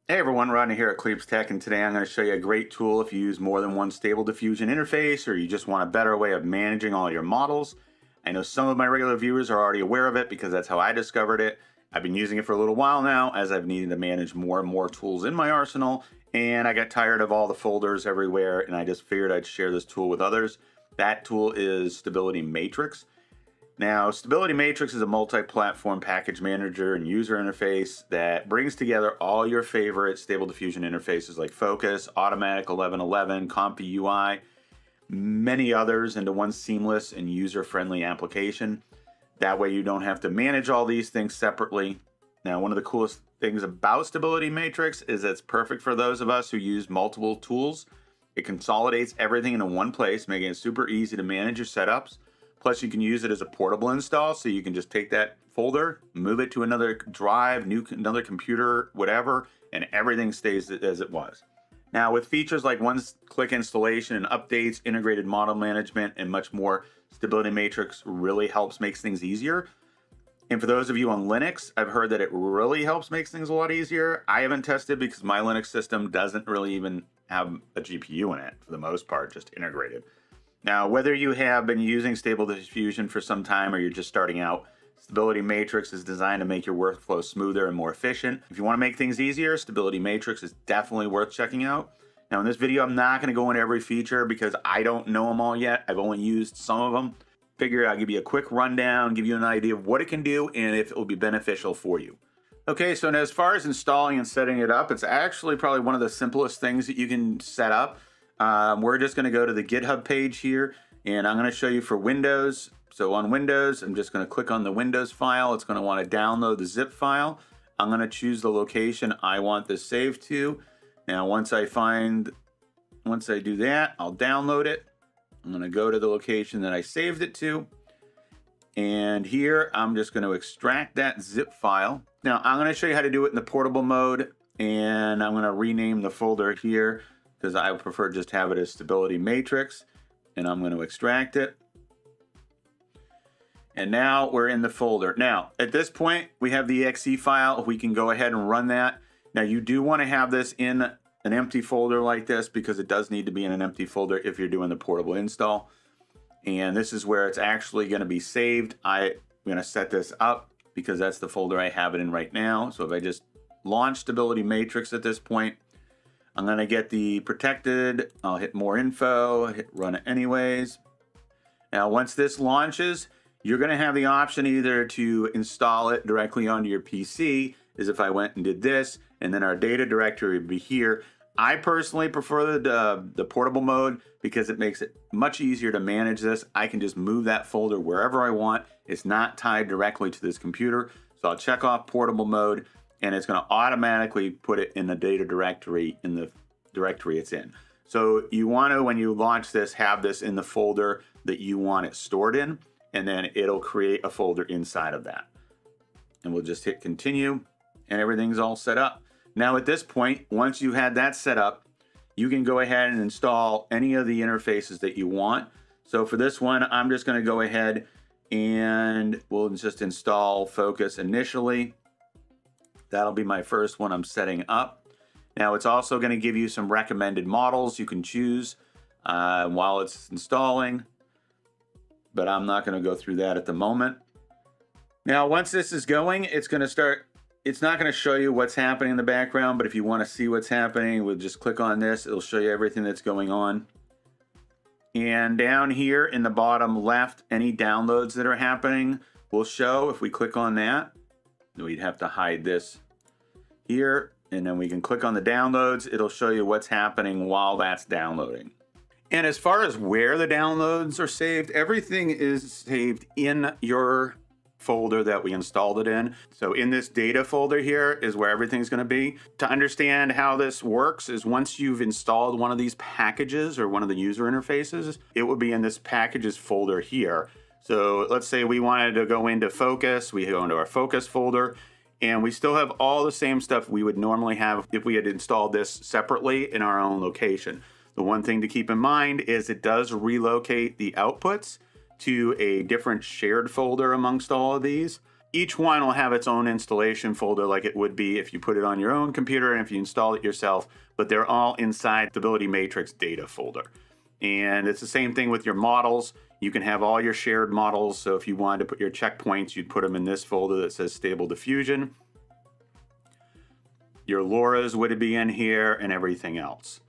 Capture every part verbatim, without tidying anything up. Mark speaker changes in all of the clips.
Speaker 1: Hey everyone, Rodney here at Cleeps Tech, and today I'm going to show you a great tool if you use more than one Stable Diffusion interface or you just want a better way of managing all your models. I know some of my regular viewers are already aware of it because that's how I discovered it. I've been using it for a little while now as I've needed to manage more and more tools in my arsenal, and I got tired of all the folders everywhere, and I just figured I'd share this tool with others. That tool is Stability Matrix. Now, Stability Matrix is a multi-platform package manager and user interface that brings together all your favorite Stable Diffusion interfaces like Fooocus, Automatic eleven eleven, Comfy U I, many others into one seamless and user-friendly application. That way you don't have to manage all these things separately. Now, one of the coolest things about Stability Matrix is that it's perfect for those of us who use multiple tools. It consolidates everything into one place, making it super easy to manage your setups. Plus, you can use it as a portable install, so you can just take that folder, move it to another drive, new another computer, whatever, and everything stays as it was. Now, with features like one-click installation and updates, integrated model management, and much more, Stability Matrix really helps make things easier. And for those of you on Linux, I've heard that it really helps make things a lot easier. I haven't tested because my Linux system doesn't really even have a G P U in it, for the most part, just integrated. Now, whether you have been using Stable Diffusion for some time or you're just starting out, Stability Matrix is designed to make your workflow smoother and more efficient. If you want to make things easier, Stability Matrix is definitely worth checking out. Now, in this video, I'm not going to go into every feature because I don't know them all yet. I've only used some of them. Figured I'll give you a quick rundown, give you an idea of what it can do and if it will be beneficial for you. Okay, so as far as installing and setting it up, it's actually probably one of the simplest things that you can set up. Um, we're just going to go to the GitHub page here, and I'm going to show you for Windows. So on Windows, I'm just going to click on the Windows file. It's going to want to download the zip file. I'm going to choose the location I want this saved to. Now, once I find, once I do that, I'll download it. I'm going to go to the location that I saved it to. And here, I'm just going to extract that zip file. Now, I'm going to show you how to do it in the portable mode, and I'm going to rename the folder here, because I prefer just have it as Stability Matrix, and I'm going to extract it. And now we're in the folder. Now, at this point, we have the E X E file. We can go ahead and run that. Now, you do want to have this in an empty folder like this because it does need to be in an empty folder if you're doing the portable install. And this is where it's actually going to be saved. I'm going to set this up because that's the folder I have it in right now. So if I just launch Stability Matrix at this point, I'm going to get the protected, I'll hit more info, hit run it anyways. Now, once this launches, you're going to have the option either to install it directly onto your P C, as if I went and did this, and then our data directory would be here. I personally prefer the, uh, the portable mode because it makes it much easier to manage this. I can just move that folder wherever I want. It's not tied directly to this computer. So I'll check off portable mode, and it's going to automatically put it in the data directory in the directory it's in. So you want to, when you launch this, have this in the folder that you want it stored in, and then it'll create a folder inside of that. And we'll just hit continue, and everything's all set up. Now at this point, once you had that set up, you can go ahead and install any of the interfaces that you want. So for this one, I'm just going to go ahead and we'll just install Fooocus initially. That'll be my first one I'm setting up. Now, it's also going to give you some recommended models you can choose uh, while it's installing, but I'm not going to go through that at the moment. Now, once this is going, it's going to start, it's not going to show you what's happening in the background, but if you want to see what's happening, we'll just click on this. It'll show you everything that's going on. And down here in the bottom left, any downloads that are happening will show. If we click on that, we'd have to hide this here, and then we can click on the downloads. It'll show you what's happening while that's downloading. And as far as where the downloads are saved, everything is saved in your folder that we installed it in. So in this data folder here is where everything's going to be. To understand how this works is once you've installed one of these packages or one of the user interfaces, it will be in this packages folder here. So let's say we wanted to go into Fooocus, we go into our Fooocus folder, and we still have all the same stuff we would normally have if we had installed this separately in our own location. The one thing to keep in mind is it does relocate the outputs to a different shared folder amongst all of these. Each one will have its own installation folder like it would be if you put it on your own computer and if you install it yourself, but they're all inside Stability Matrix data folder. And it's the same thing with your models. You can have all your shared models. So if you wanted to put your checkpoints, you'd put them in this folder that says Stable Diffusion. Your Loras would be in here and everything else.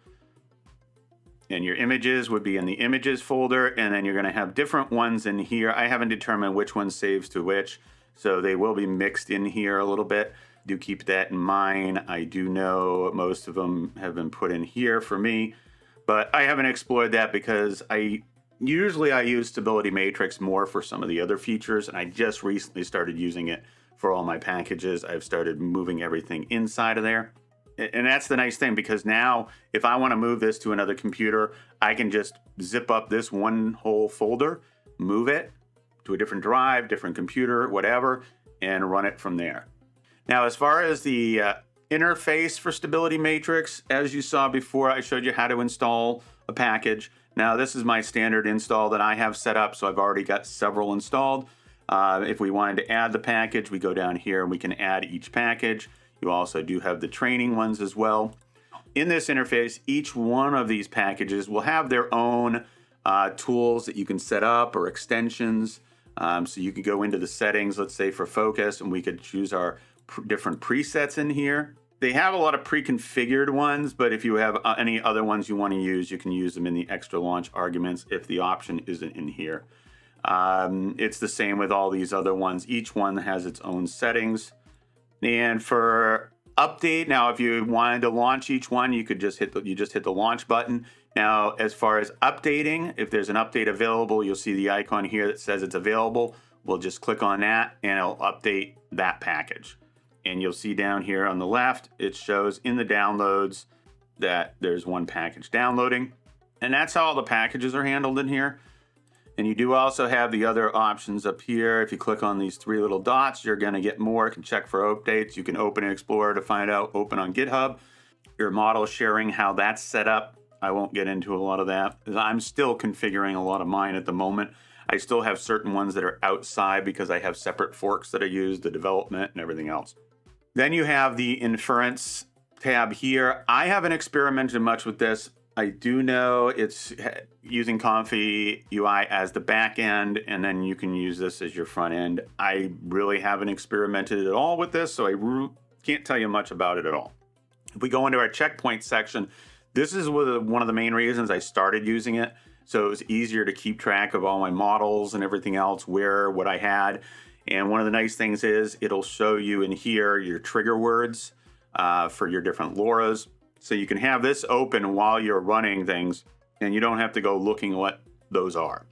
Speaker 1: And your images would be in the images folder, and then you're going to have different ones in here. I haven't determined which one saves to which, so they will be mixed in here a little bit. Do keep that in mind. I do know most of them have been put in here for me, but I haven't explored that because I usually I use Stability Matrix more for some of the other features, and I just recently started using it for all my packages. I've started moving everything inside of there. And that's the nice thing, because now if I want to move this to another computer, I can just zip up this one whole folder, move it to a different drive, different computer, whatever, and run it from there. Now, as far as the uh, interface for Stability Matrix, as you saw before, I showed you how to install a package. Now, this is my standard install that I have set up, so I've already got several installed. Uh, if we wanted to add the package, we go down here and we can add each package. You also do have the training ones as well. In this interface, each one of these packages will have their own uh, tools that you can set up or extensions. Um, so you can go into the settings, let's say for Fooocus, and we could choose our pr different presets in here. They have a lot of pre-configured ones, but if you have uh, any other ones you want to use, you can use them in the extra launch arguments if the option isn't in here. Um, it's the same with all these other ones. Each one has its own settings. And for update, now if you wanted to launch each one, you could just hit the, you just hit the launch button. Now, as far as updating, if there's an update available, you'll see the icon here that says it's available. We'll just click on that and it'll update that package. And you'll see down here on the left, it shows in the downloads that there's one package downloading. And that's how all the packages are handled in here. And you do also have the other options up here. If you click on these three little dots, you're going to get more. You can check for updates. You can open Explorer to find out, open on GitHub. Your model sharing, how that's set up. I won't get into a lot of that, because I'm still configuring a lot of mine at the moment. I still have certain ones that are outside because I have separate forks that I use, the development and everything else. Then you have the inference tab here. I haven't experimented much with this. I do know it's using Confi U I as the back end, and then you can use this as your front end. I really haven't experimented at all with this, so I can't tell you much about it at all. If we go into our checkpoint section, this is one of the main reasons I started using it. So it was easier to keep track of all my models and everything else, where, what I had. And one of the nice things is it'll show you in here your trigger words uh, for your different Loras. So you can have this open while you're running things, and you don't have to go looking what those are.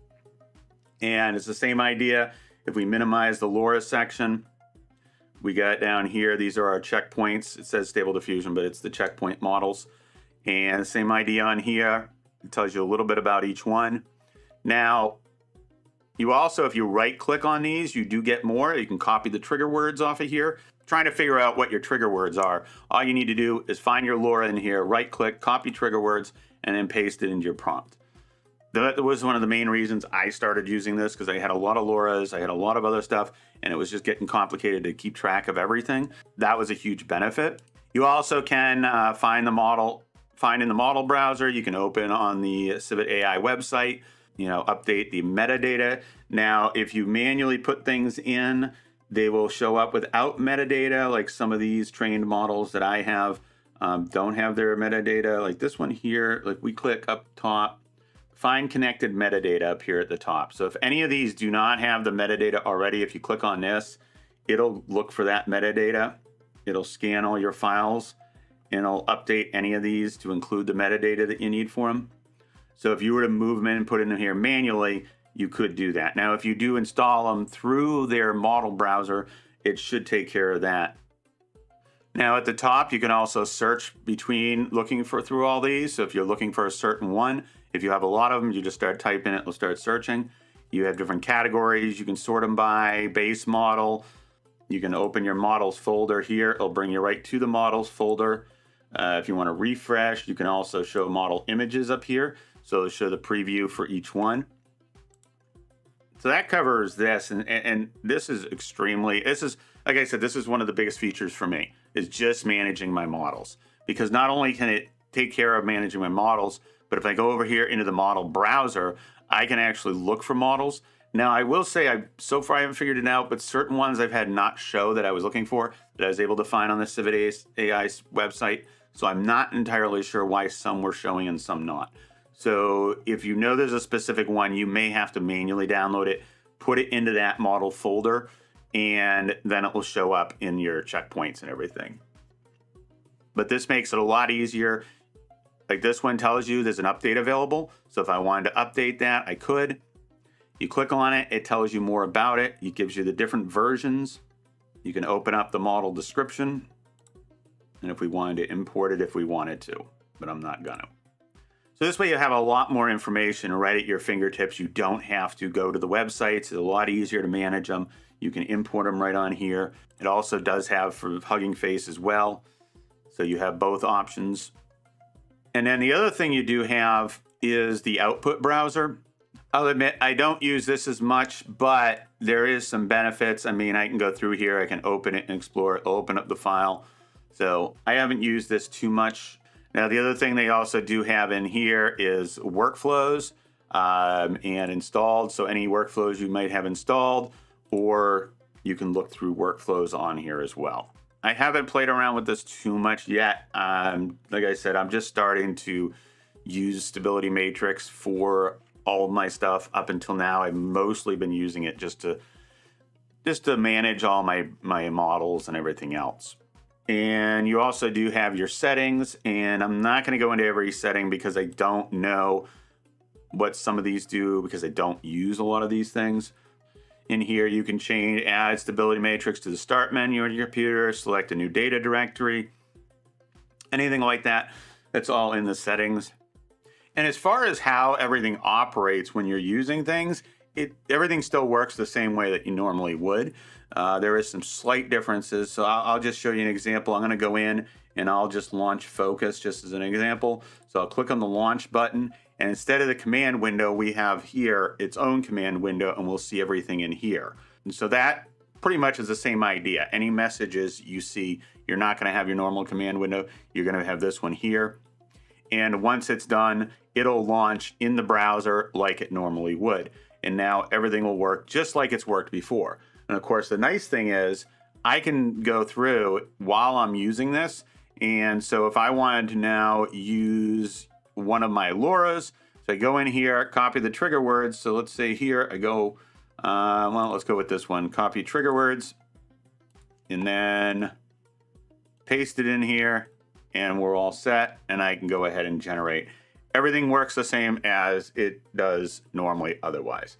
Speaker 1: And it's the same idea. If we minimize the Lora section, we got down here, these are our checkpoints. It says Stable Diffusion, but it's the checkpoint models. And the same idea on here. It tells you a little bit about each one. Now, you also, if you right click on these, you do get more. You can copy the trigger words off of here. Trying to figure out what your trigger words are. All you need to do is find your Lora in here, right click, copy trigger words, and then paste it into your prompt. That was one of the main reasons I started using this, because I had a lot of Loras, I had a lot of other stuff, and it was just getting complicated to keep track of everything. That was a huge benefit. You also can uh, find the model, find in the model browser. You can open on the Civet A I website, you know, update the metadata. Now, if you manually put things in, they will show up without metadata, like some of these trained models that I have um, don't have their metadata. Like this one here, like we click up top, find connected metadata up here at the top. So if any of these do not have the metadata already, if you click on this, it'll look for that metadata. It'll scan all your files, and it'll update any of these to include the metadata that you need for them. So if you were to move them in and put it in here manually, you could do that. Now, if you do install them through their model browser, it should take care of that. Now at the top, you can also search between looking for through all these. So if you're looking for a certain one, if you have a lot of them, you just start typing it, it'll start searching. You have different categories. You can sort them by base model. You can open your models folder here. It'll bring you right to the models folder. Uh, if you want to refresh, you can also show model images up here. So it'll show the preview for each one. So that covers this, and, and, and this is extremely, this is, like I said, this is one of the biggest features for me, is just managing my models. Because not only can it take care of managing my models, but if I go over here into the model browser, I can actually look for models. Now, I will say, I so far I haven't figured it out, but certain ones I've had not show that I was looking for, that I was able to find on the Civid A I website. So I'm not entirely sure why some were showing and some not. So if you know there's a specific one, you may have to manually download it, put it into that model folder, and then it will show up in your checkpoints and everything. But this makes it a lot easier. Like this one tells you there's an update available. So if I wanted to update that, I could. You click on it, it tells you more about it. It gives you the different versions. You can open up the model description. And if we wanted to import it, if we wanted to, but I'm not gonna. So this way you have a lot more information right at your fingertips. You don't have to go to the websites. It's a lot easier to manage them. You can import them right on here. It also does have for Hugging Face as well. So you have both options. And then the other thing you do have is the output browser. I'll admit I don't use this as much, but there is some benefits. I mean, I can go through here, I can open it and explore it, open up the file. So I haven't used this too much. Now, the other thing they also do have in here is workflows um, and installed. So any workflows you might have installed, or you can look through workflows on here as well. I haven't played around with this too much yet. Um, like I said, I'm just starting to use Stability Matrix for all of my stuff. Up until now, I've mostly been using it just to just to manage all my, my models and everything else. And you also do have your settings, and I'm not going to go into every setting because I don't know what some of these do because I don't use a lot of these things. In here, you can change, add Stability Matrix to the start menu on your computer, select a new data directory, anything like that. That's all in the settings. And as far as how everything operates when you're using things, it everything still works the same way that you normally would. Uh, there is some slight differences, so I'll, I'll just show you an example. I'm going to go in and I'll just launch Fooocus just as an example. So I'll click on the launch button, and instead of the command window, we have here its own command window, and we'll see everything in here. And so that pretty much is the same idea. Any messages you see, you're not going to have your normal command window. You're going to have this one here. And once it's done, it'll launch in the browser like it normally would. And now everything will work just like it's worked before. And of course, the nice thing is I can go through while I'm using this. And so if I wanted to now use one of my Loras, so I go in here, copy the trigger words. So let's say here I go, uh, well, let's go with this one, copy trigger words, and then paste it in here, and we're all set. And I can go ahead and generate. Everything works the same as it does normally otherwise.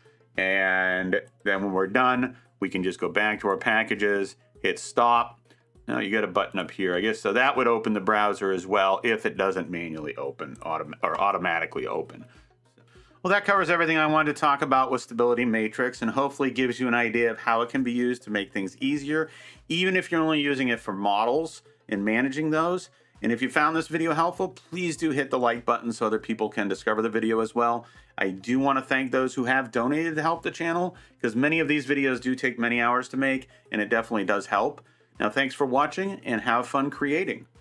Speaker 1: And then when we're done, we can just go back to our packages, hit stop. Now you got a button up here, I guess. So that would open the browser as well if it doesn't manually open autom or automatically open. Well, that covers everything I wanted to talk about with Stability Matrix, and hopefully gives you an idea of how it can be used to make things easier, even if you're only using it for models and managing those. And if you found this video helpful, please do hit the like button so other people can discover the video as well. I do want to thank those who have donated to help the channel, because many of these videos do take many hours to make, and it definitely does help. Now, thanks for watching, and have fun creating.